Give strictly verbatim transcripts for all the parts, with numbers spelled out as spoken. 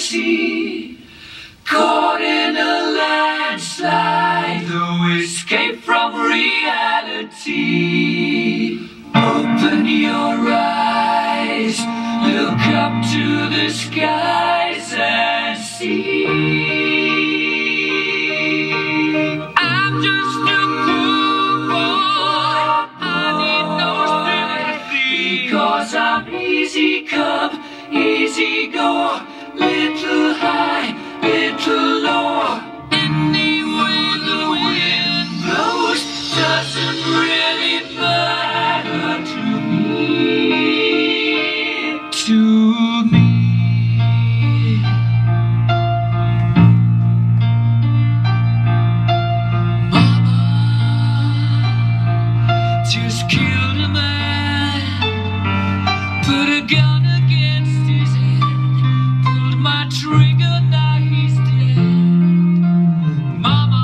reality, caught in a landslide, no escape from reality. Open your eyes, look up to the skies and see. I'm just a poor boy, I need no sympathy, because I'm easy come, easy go, little high, little low. Any way the wind blows doesn't really matter to me, to me. Mama just killed a man, put a gun against his head, pulled my trigger, now he's dead. Mama,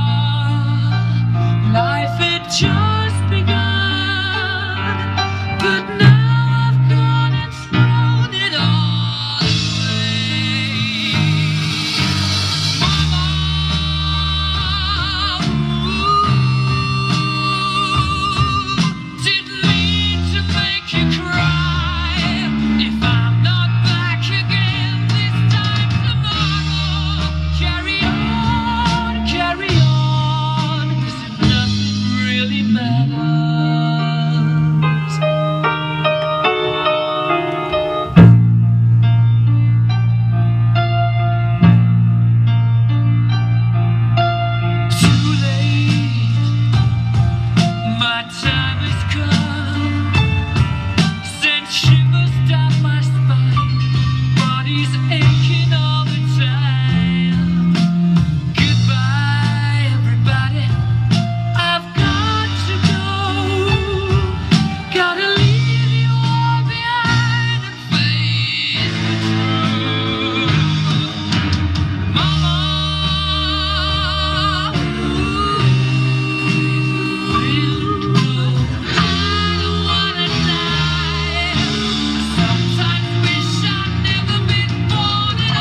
life had just begun, but now I've gone and thrown it all away. Mama, ooh, didn't mean to make you cry. If I'm not back again this time tomorrow, carry on, carry on, as if nothing really matters. Too late, my time has come, sent shivers down my spine, body's aching all the time. Goodbye, everybody, I've got to go, gotta leave you all behind and face the truth. Mama, ooh, I don't wanna die. Sometimes wish I'd never been born at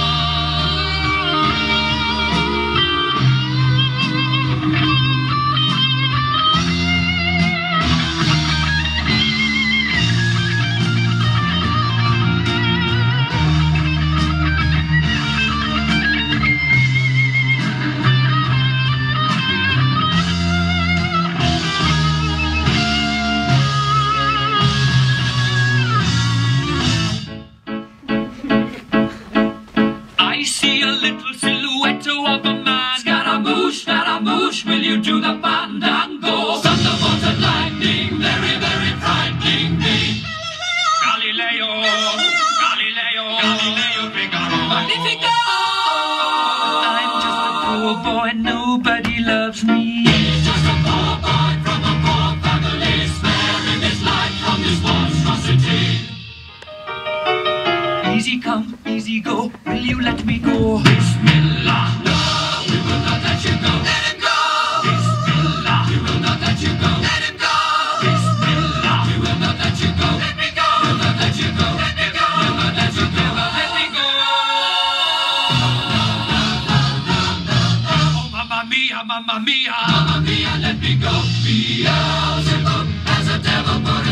I see a little silhouette of a man. Scaramouche, Scaramouche, will you do the fandango? Thunderbolt and lightning, very, very frightening me. Galileo, Galileo, Galileo Figaro, Magnifico! I'm just a poor boy, nobody loves me. He's just a poor boy from a poor family, sparing his life from this monstrosity. Easy come, easy go, will you let me go? Bismillah, no, we will not let you go. Let him go! Bismillah, we will not let you go. Let him go! Bismillah, we will not let you go. Let me go! We'll not let you go. Let me go! We'll not let you go. Let me go! Oh, mamma mia, mamma mia, mamma mia, let me go. Beelzebub has a devil put